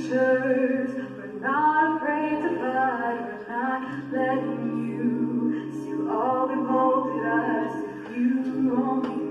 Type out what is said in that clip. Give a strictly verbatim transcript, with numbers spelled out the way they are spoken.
creatures. We're not afraid to fight, we're not letting you. 'Cause you all molded us if you only